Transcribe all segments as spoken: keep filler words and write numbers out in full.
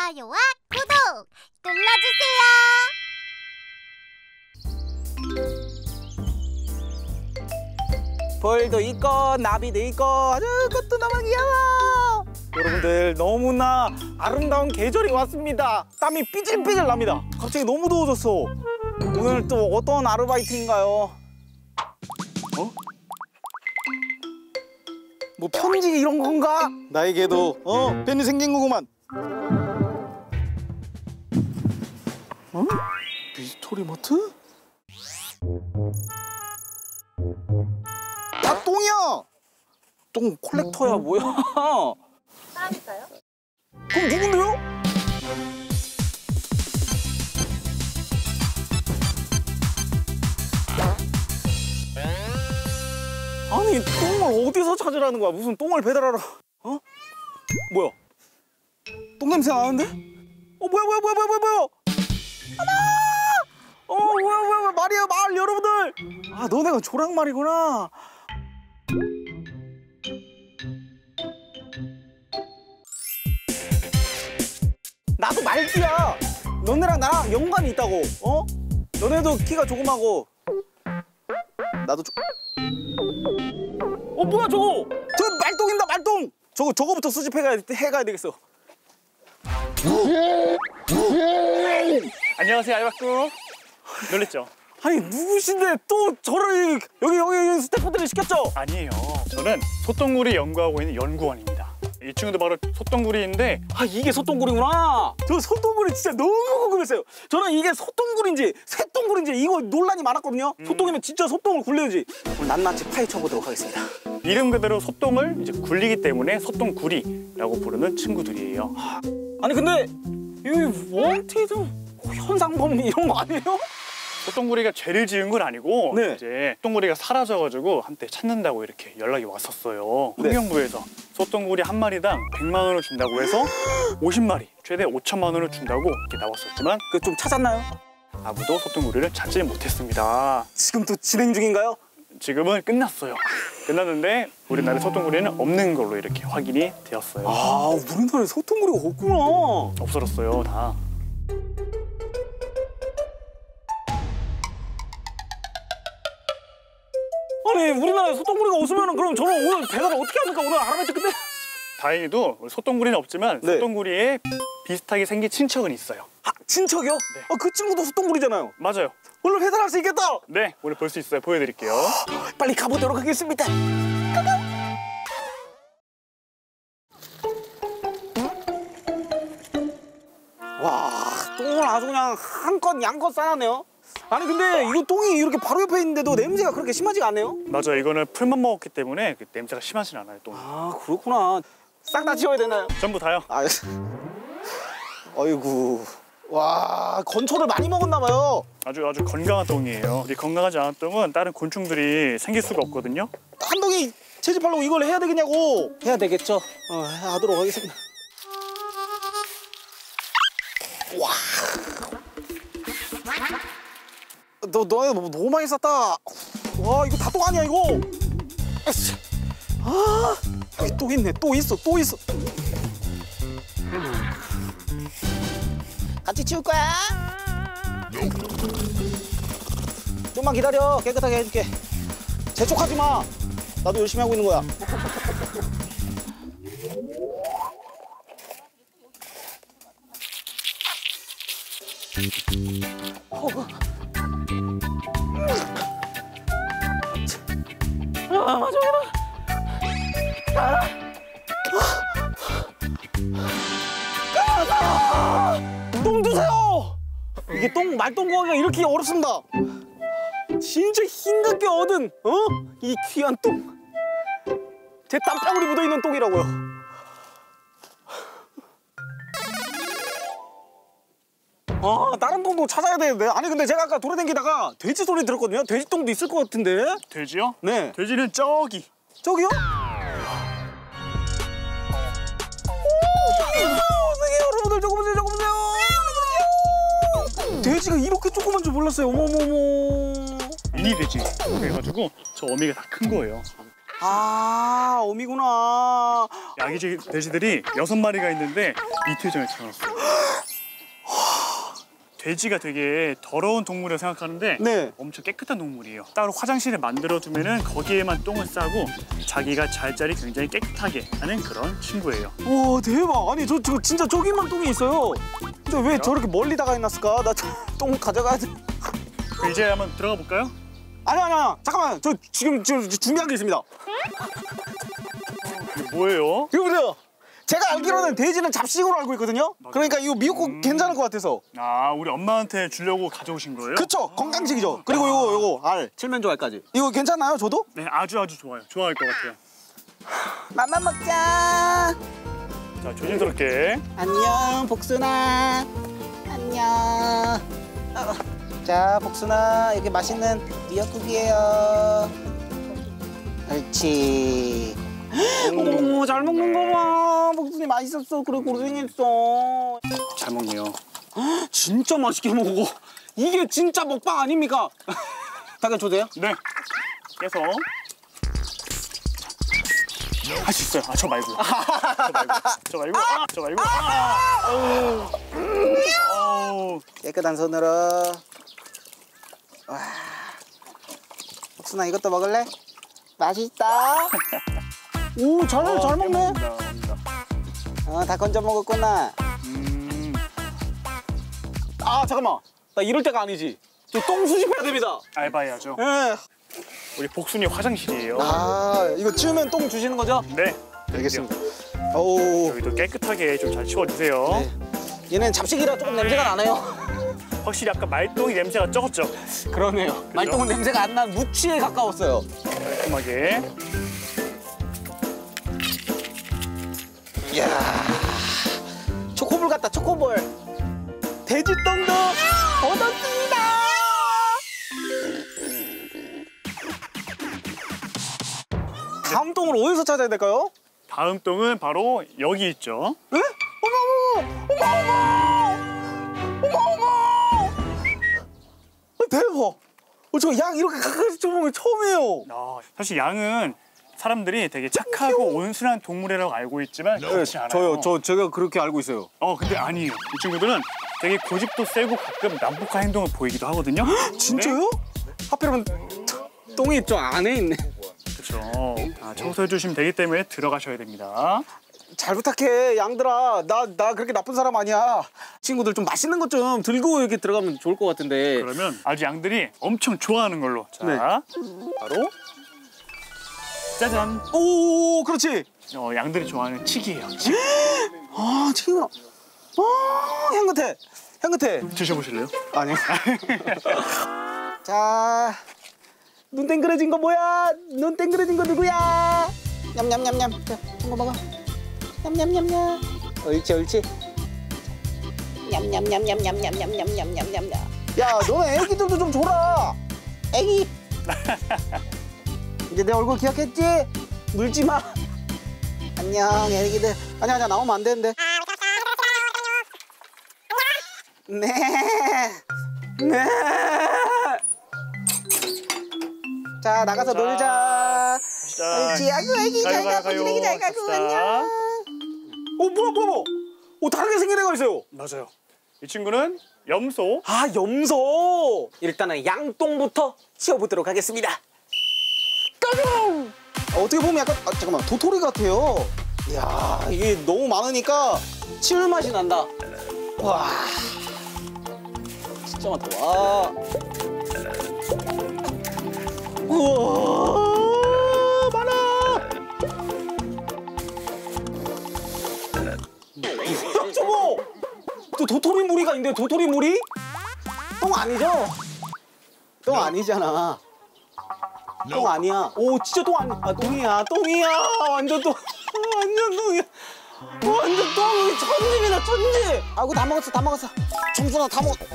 좋아요와 구독 눌러주세요. 벌도 있고 나비도 있고 아주 그것도 너무 귀여워. 여러분들 너무나 아름다운 계절이 왔습니다. 땀이 삐질삐질 납니다. 갑자기 너무 더워졌어. 오늘 또 어떤 아르바이트인가요? 어? 뭐 편지 이런 건가? 나에게도 어 팬이 생긴 거구만. 어? 미스터리마트? 아, 똥이야! 똥 콜렉터야, 뭐야? 사람일까요? 그럼 누군데요? 아니, 똥을 어디서 찾으라는 거야? 무슨 똥을 배달하러, 어? 뭐야? 똥 냄새 나는데? 어, 뭐야, 뭐야, 뭐야, 뭐야, 뭐야, 뭐야? 하나! 어, 뭐야, 뭐야, 뭐야, 말이야, 말, 여러분들! 아, 너네가 조랑말이구나. 나도 말기야. 너네랑 나랑 연관이 있다고. 어? 너네도 키가 조그마고 나도 조... 어 뭐야 저거? 저 말똥입니다 말똥. 저거 저거부터 수집해가야 해가야 되겠어. 안녕하세요 알박구. 놀랬죠? 아니 누구신데 또 저를 여기 여기 스태프들이 시켰죠? 아니에요. 저는 소똥구리 연구하고 있는 연구원입니다. 이 친구도 바로 소똥구리인데 아 이게 소똥구리구나. 저 소똥구리 진짜 너무 궁금했어요. 저는 이게 소똥구리인지 새똥구리인지 이거 논란이 많았거든요. 음. 소똥이면 진짜 소똥을 굴려야지. 오늘 낱낱이 파헤쳐 보도록 하겠습니다. 이름 그대로 소똥을 이제 굴리기 때문에 소똥구리라고 부르는 친구들이에요. 아니 근데 이 원티드 현상범 이런 거 아니에요? 소똥구리가 죄를 지은 건 아니고 네. 이제 소똥구리가 사라져가지고 한때 찾는다고 이렇게 연락이 왔었어요. 네. 환경부에서 소똥구리 한 마리당 백만 원을 준다고 해서 오십 마리 최대 오천만 원을 준다고 이렇게 나왔었지만 그 좀 찾았나요? 아무도 소똥구리를 찾지 못했습니다. 지금 또 진행 중인가요? 지금은 끝났어요. 끝났는데 우리나라에 소똥구리는 없는 걸로 이렇게 확인이 되었어요. 아 우리나라에 소똥구리가 없구나. 없어졌어요 다. 아니 우리나라에 소똥구리가 없으면 그럼 저는 오늘 배달을 어떻게 합니까? 오늘 아르바이트 끝내. 다행히도 소똥구리는 없지만 네. 소똥구리에 비슷하게 생긴 친척은 있어요. 아 친척이요? 네. 아, 그 친구도 소똥구리잖아요. 맞아요. 오늘 배달할 수 있겠다. 네, 오늘 볼 수 있어요. 보여드릴게요. 빨리 가보도록 하겠습니다. 와, 똥을 아주 그냥 한껏 양껏 싸놨네요. 아니 근데 이거 똥이 이렇게 바로 옆에 있는데도 냄새가 그렇게 심하지가 않네요? 맞아요. 이거는 풀만 먹었기 때문에 그 냄새가 심하진 않아요. 똥. 아 그렇구나. 싹 다 치워야 되나요? 전부 다요. 아, 어이구. 와 건초를 많이 먹었나 봐요. 아주 아주 건강한 똥이에요. 이 건강하지 않은 똥은 다른 곤충들이 생길 수가 없거든요. 한 덩이 채집하려고 이걸 해야 되겠냐고. 해야 되겠죠. 어, 하도록 하겠습니다. 와. 너, 너 너무 많이 쌌다. 와 이거 다 똥 아니야 이거. 아이씨. 아 여기 또 있네. 또 있어 또 있어. 같이 치울 거야? 좀만 기다려. 깨끗하게 해줄게. 재촉하지 마. 나도 열심히 하고 있는 거야. 아, 맞아, 맞아. 똥 주세요! 이게 똥, 말똥 구하기가 이렇게 어렵습니다. 진짜 힘겹게 얻은, 어? 이 귀한 똥. 제 땀방울이 묻어있는 똥이라고요. 아, 다른 똥도 찾아야 되는데. 아니, 근데 제가 아까 돌아다니다가 돼지 소리 들었거든요. 돼지 똥도 있을 것 같은데. 돼지요? 네. 돼지는 저기. 저기요? 여러분들 저거 보세요, 저거 보세요. 돼지가 이렇게 조그만 줄 몰랐어요. 어머머머. 미니 돼지. 그래가지고 저 어미가 다 큰 거예요. 아, 어미구나. 아기 돼지들이 여섯 마리가 있는데 이틀 전에 태어났어요. 돼지가 되게 더러운 동물이라고 생각하는데 네. 엄청 깨끗한 동물이에요. 따로 화장실을 만들어두면은 거기에만 똥을 싸고 자기가 잘 자리 굉장히 깨끗하게 하는 그런 친구예요. 와 대박. 아니 저, 저 진짜 저기만 똥이 있어요. 근데 왜 저렇게 멀리다가 해놨을까? 나 똥 가져가야 돼. 이제 한번 들어가 볼까요? 아니 아니 아니 잠깐만. 저 지금 저 준비한 게 있습니다. 이게 뭐예요? 이거 보세요. 제가 알기로는 돼지는 잡식으로 알고 있거든요. 그러니까 이거 미역국 음. 괜찮을 것 같아서. 아, 우리 엄마한테 주려고 가져오신 거예요? 그쵸? 건강식이죠. 그리고 이거 이거 알 칠면조 알까지. 이거 괜찮나요? 저도? 네, 아주 아주 좋아요. 좋아할 것 같아요. 맘만 먹자. 자, 조심스럽게. 안녕 복순아. 안녕. 어, 자 복순아 여기 맛있는 미역국이에요. 옳지. 어머 잘 먹는 거 봐. 복순이 맛있었어. 그래 고생했어. 잘 먹네요. 진짜 맛있게 먹어. 이게 진짜 먹방 아닙니까? 다가 주세요. 네. 깨서. 할 수 있어요. 아, 저 말고. 저 말고. 저 말고. 아, 저 말고. 아, 아우. 아우. 깨끗한 손으로. 와. 복순아 이것도 먹을래? 맛있다. 오, 잘, 어, 잘 먹네. 먹는다, 먹는다. 어, 다 건져 먹었구나. 음. 아, 잠깐만. 나 이럴 때가 아니지. 저 똥 수집해야 됩니다. 알바해야죠. 예. 우리 복순이 화장실이에요. 아, 이거 치우면 똥 주시는 거죠? 네. 알겠습니다. 오. 여기도 깨끗하게 좀 잘 치워주세요. 네. 얘는 잡식이라 조금 냄새가 나네요. 확실히 아까 말똥이 냄새가 적었죠? 그러네요. 말똥은 냄새가 안 난 무취에 가까웠어요. 깔끔하게. 이야. 초코볼 같다, 초코볼. 돼지똥도 얻었습니다. 다음 똥을 어디서 찾아야 될까요? 다음 똥은 바로 여기 있죠. 에? 어머 어머 어머 어머 어머 어머 대박. 어, 저 양 이렇게 가까이서 쳐보는 거 처음이에요. 아, 사실 양은 사람들이 되게 착하고 온순한 동물이라고 알고 있지만 그렇지 않아요. 저요, 저 제가 그렇게 알고 있어요. 어, 근데 아니에요. 이 친구들은 되게 고집도 세고 가끔 난폭한 행동을 보이기도 하거든요. 진짜요? 하필이면 똥이 저 안에 있네. 그렇죠. 아, 청소해 주시면 되기 때문에 들어가셔야 됩니다. 잘 부탁해, 양들아. 나, 나 그렇게 나쁜 사람 아니야. 친구들 좀 맛있는 것 좀 들고 이렇게 들어가면 좋을 것 같은데. 그러면 아주 양들이 엄청 좋아하는 걸로. 자, 네. 바로 짜잔. 오, 그렇지. 어, 양들이 좋아하는 칡이에요. 칡. 아, 튀겨. 아, 향긋해. 향긋해. 드셔보실래요? 아니요. 자, 눈 땡그러진 거 뭐야? 눈 땡그러진 거 누구야? 냠냠냠냠. 자, 이거 먹어. 냠냠냠냠. 옳지, 옳지. 냠냠냠냠냠냠냠냠냠냠냠. 야, 너네 애기들도 좀 줘라. 애기. 이제 내 얼굴 기억했지? 물지 마. 안녕, 애기들. 아니야, 아니야, 나오면 안 되는데. 네. 네. 자, 나가서 자, 놀자. 자, 옳지. 아이고, 애기 잘 가요, 가고, 가요. 지내기 잘 가고, 갑시다. 안녕. 어, 뭐야, 뭐야, 뭐야. 어, 다르게 생긴 애가 있어요. 맞아요. 이 친구는 염소. 아, 염소. 일단은 양똥부터 치워보도록 하겠습니다. 까꿍! 어, 어떻게 보면 약간, 아, 잠깐만, 도토리 같아요. 이야, 이게 너무 많으니까 치울 맛이 난다. 와. 진짜 많다. 와. 우와, 많아. 저거. 또 도토리 무리가 있는데 도토리 무리? 똥 아니죠? 똥 아니잖아. 똥 아니야. 오, 진짜 똥 아니야. 아, 똥이야. 똥이야. 완전 똥. 완전 똥이야. 완전 똥이 천지입니다, 천지. 아이고, 다 먹었어, 다 먹었어. 청순아, 다 먹었어.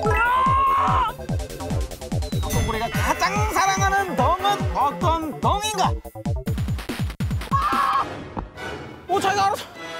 우리가 가장 사랑하는 똥은 어떤 똥인가? 오, 자기가 알아서.